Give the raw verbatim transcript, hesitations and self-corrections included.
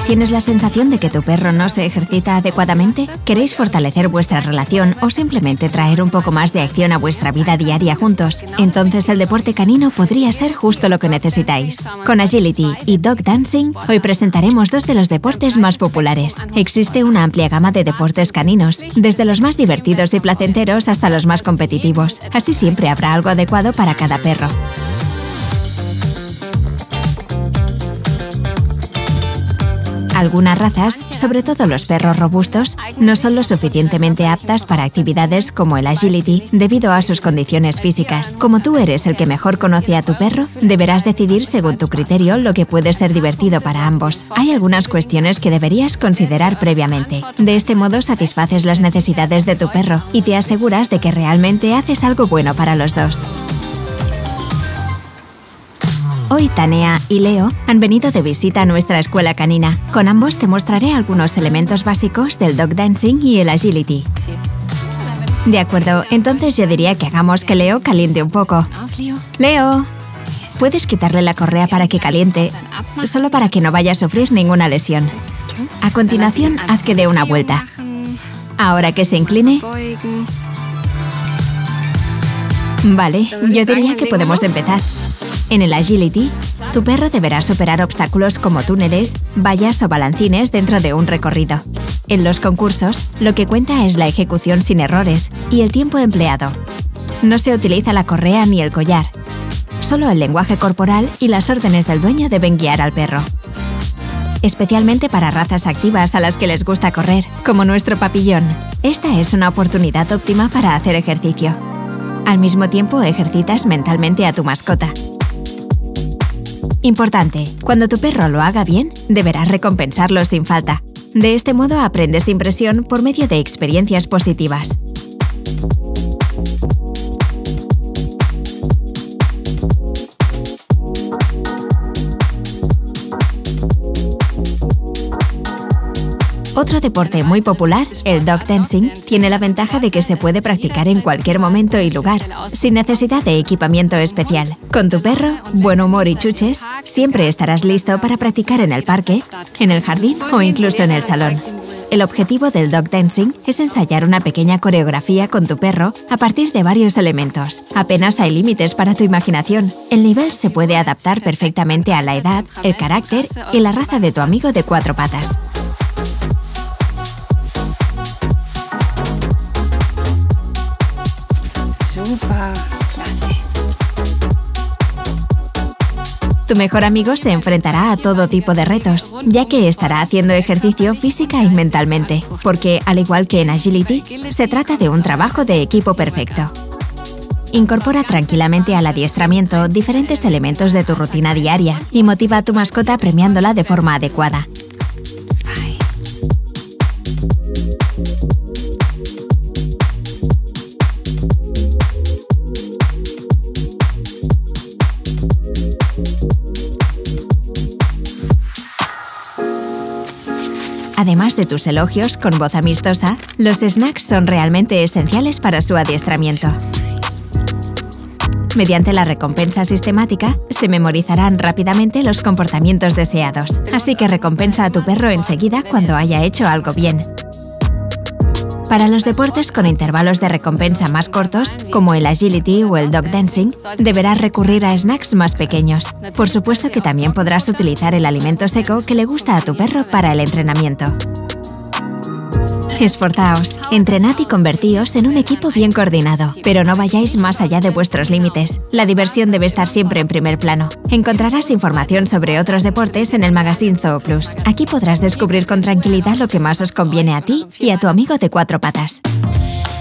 ¿Tienes la sensación de que tu perro no se ejercita adecuadamente? ¿Queréis fortalecer vuestra relación o simplemente traer un poco más de acción a vuestra vida diaria juntos? Entonces el deporte canino podría ser justo lo que necesitáis. Con Agility y Dog Dancing, hoy presentaremos dos de los deportes más populares. Existe una amplia gama de deportes caninos, desde los más divertidos y placenteros hasta los más competitivos. Así siempre habrá algo adecuado para cada perro. Algunas razas, sobre todo los perros robustos, no son lo suficientemente aptas para actividades como el Agility debido a sus condiciones físicas. Como tú eres el que mejor conoce a tu perro, deberás decidir según tu criterio lo que puede ser divertido para ambos. Hay algunas cuestiones que deberías considerar previamente. De este modo satisfaces las necesidades de tu perro y te aseguras de que realmente haces algo bueno para los dos. Hoy Tania y Leo han venido de visita a nuestra escuela canina. Con ambos te mostraré algunos elementos básicos del Dog Dancing y el Agility. De acuerdo, entonces yo diría que hagamos que Leo caliente un poco. Leo, puedes quitarle la correa para que caliente, solo para que no vaya a sufrir ninguna lesión. A continuación, haz que dé una vuelta. Ahora que se incline. Vale, yo diría que podemos empezar. En el Agility, tu perro deberá superar obstáculos como túneles, vallas o balancines dentro de un recorrido. En los concursos, lo que cuenta es la ejecución sin errores y el tiempo empleado. No se utiliza la correa ni el collar. Solo el lenguaje corporal y las órdenes del dueño deben guiar al perro. Especialmente para razas activas a las que les gusta correr, como nuestro papillón. Esta es una oportunidad óptima para hacer ejercicio. Al mismo tiempo, ejercitas mentalmente a tu mascota. Importante, cuando tu perro lo haga bien, deberás recompensarlo sin falta. De este modo aprendes sin presión por medio de experiencias positivas. Otro deporte muy popular, el Dog Dancing, tiene la ventaja de que se puede practicar en cualquier momento y lugar, sin necesidad de equipamiento especial. Con tu perro, buen humor y chuches, siempre estarás listo para practicar en el parque, en el jardín o incluso en el salón. El objetivo del Dog Dancing es ensayar una pequeña coreografía con tu perro a partir de varios elementos. Apenas hay límites para tu imaginación. El nivel se puede adaptar perfectamente a la edad, el carácter y la raza de tu amigo de cuatro patas. Tu mejor amigo se enfrentará a todo tipo de retos, ya que estará haciendo ejercicio física y mentalmente, porque, al igual que en Agility, se trata de un trabajo de equipo perfecto. Incorpora tranquilamente al adiestramiento diferentes elementos de tu rutina diaria y motiva a tu mascota premiándola de forma adecuada. Además de tus elogios con voz amistosa, los snacks son realmente esenciales para su adiestramiento. Mediante la recompensa sistemática, se memorizarán rápidamente los comportamientos deseados, así que recompensa a tu perro enseguida cuando haya hecho algo bien. Para los deportes con intervalos de recompensa más cortos, como el Agility o el Dog Dancing, deberás recurrir a snacks más pequeños. Por supuesto que también podrás utilizar el alimento seco que le gusta a tu perro para el entrenamiento. Esforzaos, entrenad y convertíos en un equipo bien coordinado, pero no vayáis más allá de vuestros límites. La diversión debe estar siempre en primer plano. Encontrarás información sobre otros deportes en el magazine Zooplus. Aquí podrás descubrir con tranquilidad lo que más os conviene a ti y a tu amigo de cuatro patas.